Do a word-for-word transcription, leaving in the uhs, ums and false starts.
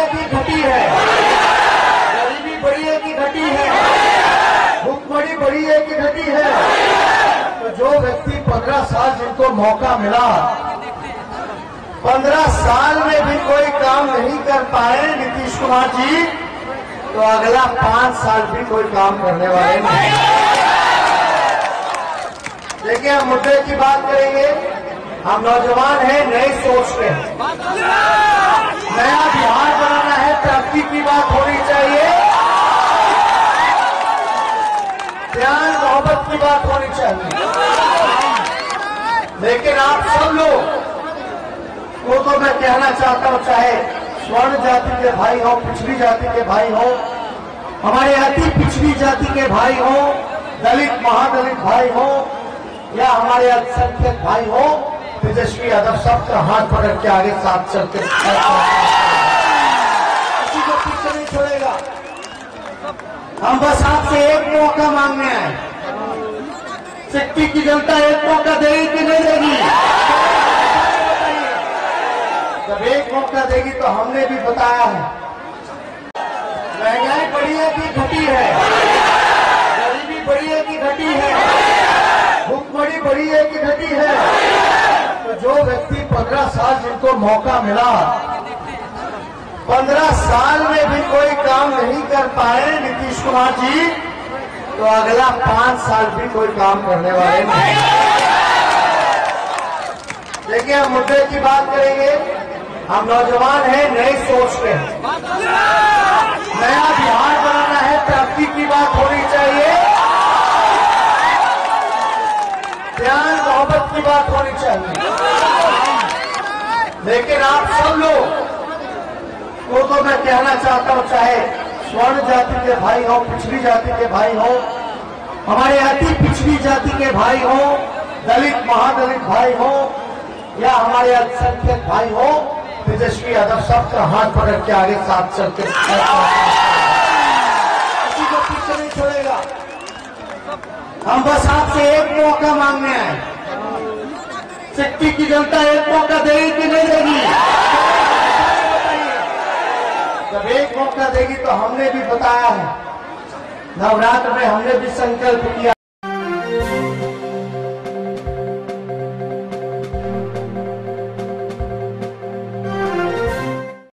कि घटी है? गरीबी बढ़ी है कि घटी है? भूखमरी बढ़ी है कि घटी है? तो जो व्यक्ति पंद्रह साल जिनको मौका मिला, पंद्रह साल में भी कोई काम नहीं कर पाए नीतीश कुमार जी, तो अगला पांच साल भी कोई काम करने वाले नहीं। देखिए, हम मुद्दे की बात करेंगे। हम नौजवान हैं, नई सोच पे नया बिहार बनाना है, तरक्की की बात होनी चाहिए, प्यार मोहब्बत की बात होनी चाहिए। लेकिन आप सब लोग को तो मैं कहना चाहता हूं, चाहे स्वर्ण जाति के भाई हो, पिछड़ी जाति के भाई हो, हमारे अति पिछड़ी जाति के भाई हो, दलित महादलित भाई हो, या हमारे अल्पसंख्यक भाई हो, तेजस्वी यादव सबका हाथ पकड़ के आगे साथ चलते किसी को पीछे नहीं छोड़ेगा। हम बस आपसे एक मौका मांगने आए। सिक्की की जनता एक मौका देगी कि नहीं देगी? जब एक मौका देगी तो हमने भी बताया है, महंगाई बढ़ी है कि घटी है? गरीबी बढ़ी है कि घटी है? भूखमरी बढ़ी है कि घटी है? तो जो व्यक्ति पंद्रह साल जिनको मौका मिला, पंद्रह साल में भी कोई काम नहीं कर पाए नीतीश कुमार जी, तो अगला पांच साल भी कोई काम करने वाले नहीं। देखिए, हम मुद्दे की बात करेंगे। हम नौजवान हैं, नई सोच पे नया बिहार बनाना है, तरक्की की बात होनी चाहिए, प्यार मोहब्बत की बात होनी चाहिए। लेकिन आप सब लोग को तो मैं कहना चाहता हूं, चाहे स्वर्ण जाति के भाई हो, पिछड़ी जाति के भाई हो, हमारे अति पिछड़ी जाति के भाई हो, दलित महादलित भाई हो, या हमारे अल्पसंख्यक भाई हो, तेजस्वी यादव सबका हाथ पकड़ के आगे साथ चलते किसी को पीछे नहीं छोड़ेगा। हम बस आपसे एक मौका मांगने आए। सिक्की की जनता एक मौका देगी कि नहीं देगी? जब एक मौका देगी तो हमने भी बताया है, नवरात्र में हमने भी संकल्प किया।